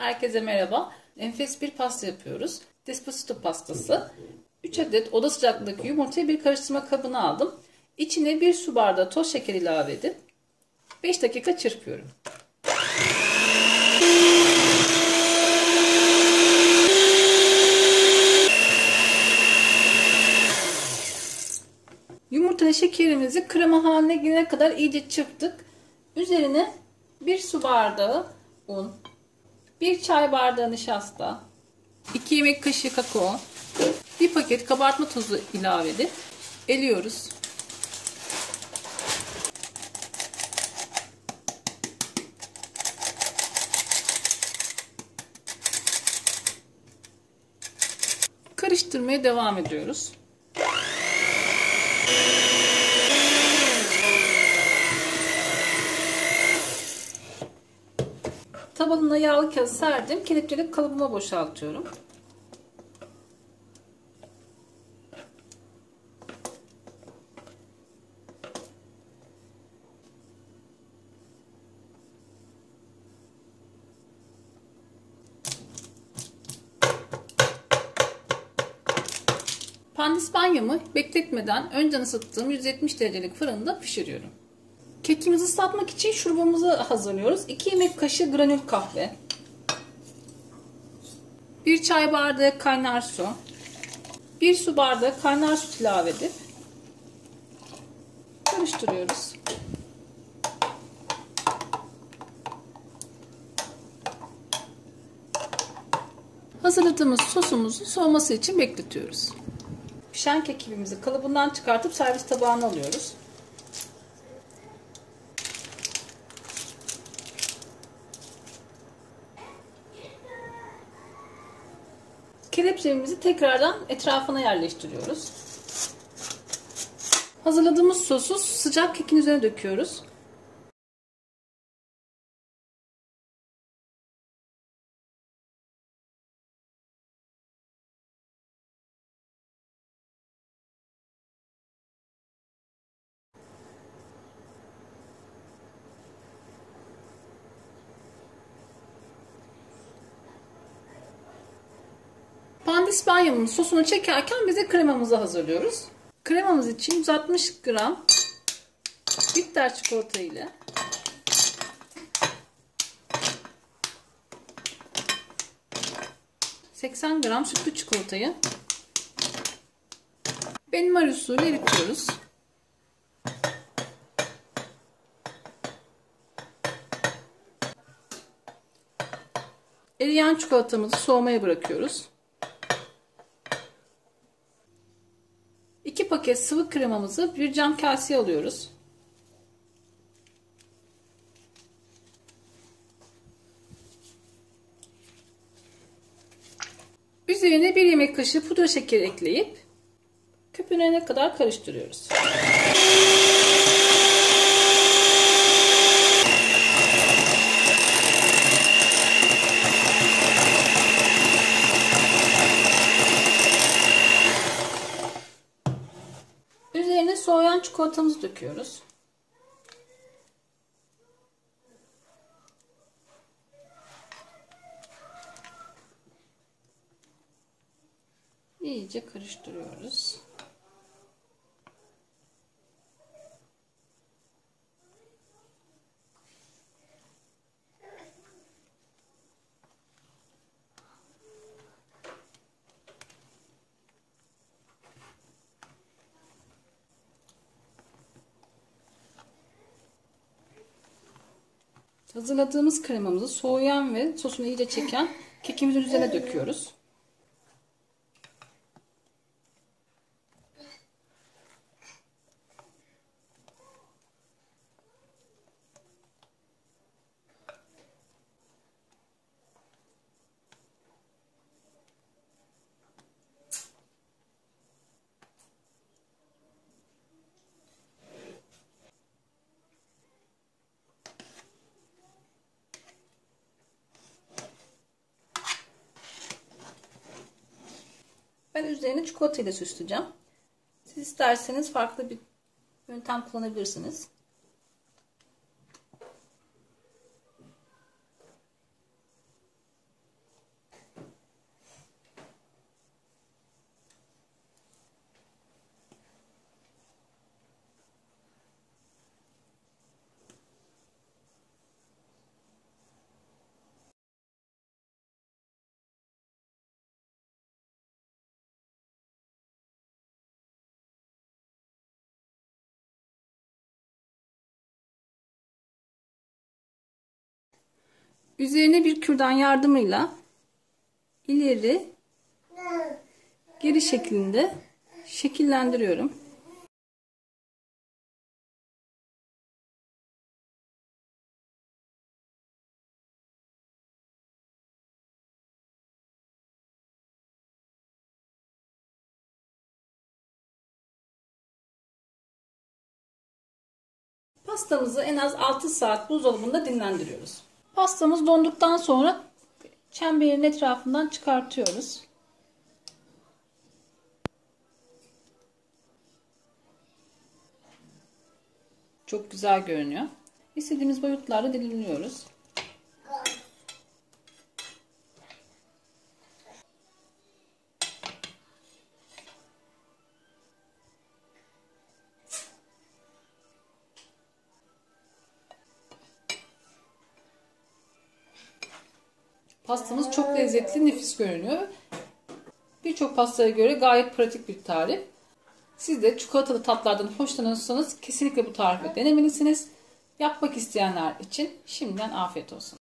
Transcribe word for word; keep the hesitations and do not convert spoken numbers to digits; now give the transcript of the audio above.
Herkese merhaba. Enfes bir pasta yapıyoruz. Despacito pastası. üç adet oda sıcaklığındaki yumurtayı bir karıştırma kabına aldım. İçine bir su bardağı toz şeker ilave edip beş dakika çırpıyorum. Yumurta şekerimizi krema haline gelene kadar iyice çırptık. Üzerine bir su bardağı un, bir çay bardağı nişasta, iki yemek kaşığı kakao, bir paket kabartma tozu ilave edip eliyoruz. Karıştırmaya devam ediyoruz. Tabanına yağlı kağıt serdim. Kelepçeli kalıbıma boşaltıyorum. Pandispanyamı bekletmeden önceden ısıttığım yüz yetmiş derecelik fırında pişiriyorum. Kekimizi ıslatmak için şurubumuzu hazırlıyoruz. iki yemek kaşığı granül kahve, bir çay bardağı kaynar su, bir su bardağı kaynar süt ilave edip karıştırıyoruz. Hazırladığımız sosumuzu soğuması için bekletiyoruz. Pişen kekimizi kalıbından çıkartıp servis tabağına alıyoruz. Kelepçemizi tekrardan etrafına yerleştiriyoruz. Hazırladığımız sosu sıcak kekin üzerine döküyoruz. Pandispanyamın sosunu çekerken biz de kremamızı hazırlıyoruz. Kremamız için yüz altmış gram bitter çikolata ile seksen gram sütlü çikolatayı benmari usulü eritiyoruz. Eriyen çikolatamızı soğumaya bırakıyoruz. iki paket sıvı kremamızı bir cam kaseye alıyoruz. Üzerine bir yemek kaşığı pudra şekeri ekleyip köpürene kadar karıştırıyoruz. Üzerine soğuyan çikolatamızı döküyoruz. İyice karıştırıyoruz. Hazırladığımız kremamızı soğuyan ve sosunu iyice çeken kekimizin üzerine döküyoruz. Ben üzerine çikolata ile süsleyeceğim. Siz isterseniz farklı bir yöntem kullanabilirsiniz. Üzerine bir kürdan yardımıyla ileri geri şeklinde şekillendiriyorum. Pastamızı en az altı saat buzdolabında dinlendiriyoruz. Pastamız donduktan sonra çemberin etrafından çıkartıyoruz. Çok güzel görünüyor. İstediğimiz boyutlarda dilimliyoruz. Pastamız çok lezzetli, nefis görünüyor. Birçok pastaya göre gayet pratik bir tarif. Siz de çikolatalı tatlardan hoşlanıyorsanız kesinlikle bu tarifi denemelisiniz. Yapmak isteyenler için şimdiden afiyet olsun.